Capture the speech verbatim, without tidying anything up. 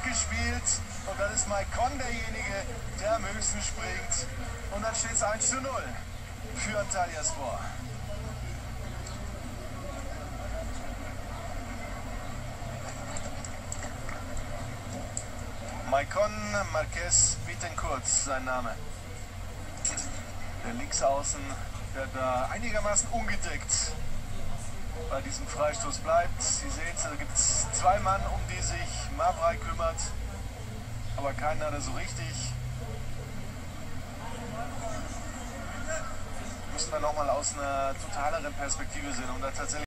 gespielt und dann ist Maicon derjenige, der am höchsten springt. Und dann steht es eins zu null für Antalyaspor. Maicon Marquez Bittencourt, sein Name. Der Linksaußen, der da einigermaßen ungedeckt bei diesem Freistoß bleibt. Sie sehen es, da gibt es zwei Mann, um die sich Mavrai kümmert, aber keiner da so richtig. Müssen wir nochmal aus einer totaleren Perspektive sehen, um da tatsächlich